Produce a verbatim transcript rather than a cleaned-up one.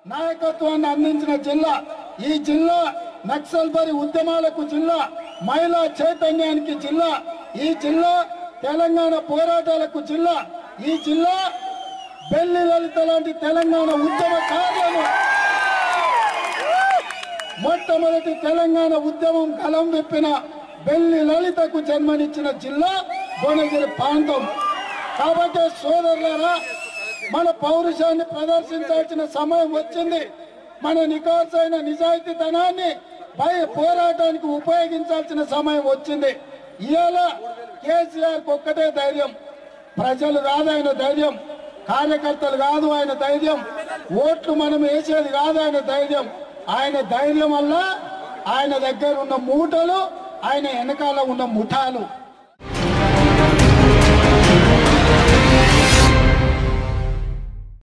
నాయకత్వాన్ని అందించిన జిల్లా ఈ జిల్లా. నక్సల్బరి ఉద్యమాలకు జిల్లా, మహిళా చైతన్యానికి జిల్లా ఈ జిల్లా. తెలంగాణ పోరాటాలకు జిల్లా ఈ జిల్లా. బెల్లి లలిత లాంటి తెలంగాణ ఉద్యమకారులను మొట్టమొదటి తెలంగాణ ఉద్యమం కలం విప్పిన బెల్లి లలితకు జన్మనిచ్చిన జిల్లా భువనగిరి ప్రాంతం. కాబట్టి సోదరులారా, మన పౌరుషాన్ని ప్రదర్శించాల్సిన సమయం వచ్చింది. మన నికార్సైన నిజాయితీతనాన్ని పై పోరాటానికి ఉపయోగించాల్సిన సమయం వచ్చింది. ఇవాళ కేసీఆర్ ఒక్కటే ధైర్యం, ప్రజలు కాదు ఆయన ధైర్యం, కార్యకర్తలు కాదు ఆయన ధైర్యం, ఓట్లు మనం వేసేది కాదు ఆయన ధైర్యం. ఆయన ధైర్యం వల్ల ఆయన దగ్గర ఉన్న మూటలు, ఆయన వెనకాల ఉన్న ముఠాలు.